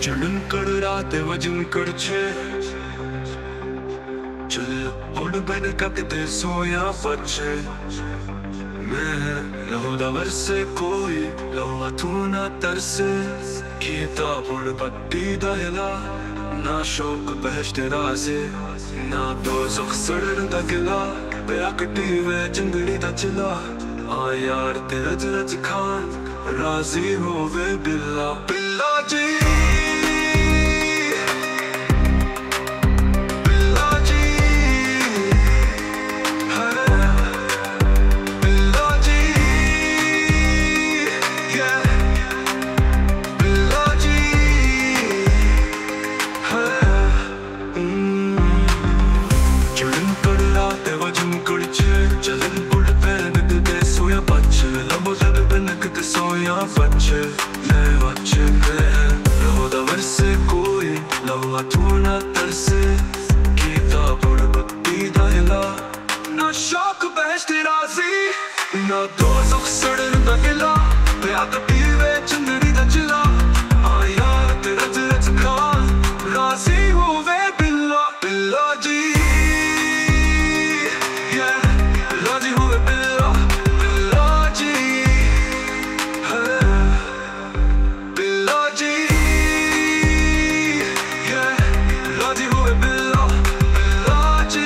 चढ़न रात वजन करछे चल उड़ बन ककते सोया बच्चे मैं लहुदावर से कोई लहुआ तू ना तरसे कीता उड़ पट्टी दहला ना शौक बहश्त राज़े ना दोज़ख सड़न दा गिला बेअकटी वे जंगली दा चिला आ यार तेरा रज खान राजी होवे बिल्ला बिल्ला जी शौक बहश्त राज़ी ना दोज़ख सड़न दा गिला बेअदबी वे चंदड़ी दा चिला आ यार तेरा रज खान राज़ी होवे बिल्ला बिल्ला जी राज़ी होवे बिल्ला बिल्ला जी बिल्ला जी राज़ी होवे बिल्ला बिल्ला जी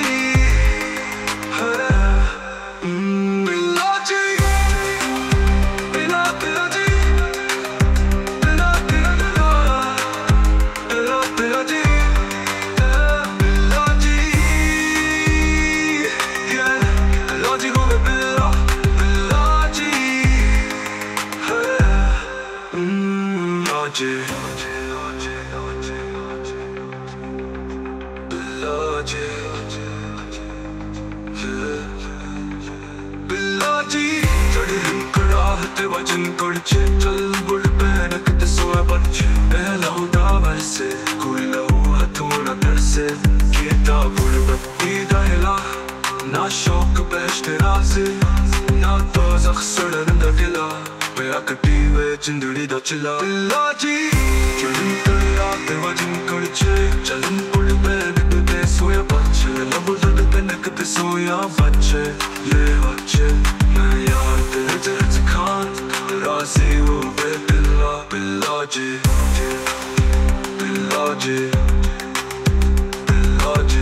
वजन करछे चल बुड़ पैन कते सोया बच्चे लहुदावर से कोई लहू हथों ना तरसे कीता बुड़ पट्टी दहला ना शौक बहश्त राज़े ना दोज़ख सड़न दा गिला बेअकटी वे चंदड़ी दा चिला बिल्ला जी चढ़न रात वजन करछे चल बुड़ पैन कते सोया बच्चे लहुदावर पैन कते सोया बच्चे ले बच्चे मैं यार तेरे रज खान राज़ी होवे बिल्ला बिल्ला जी बिल्ला जी बिल्ला जी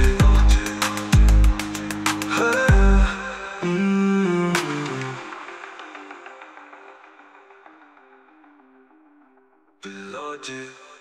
बिल्ला जी।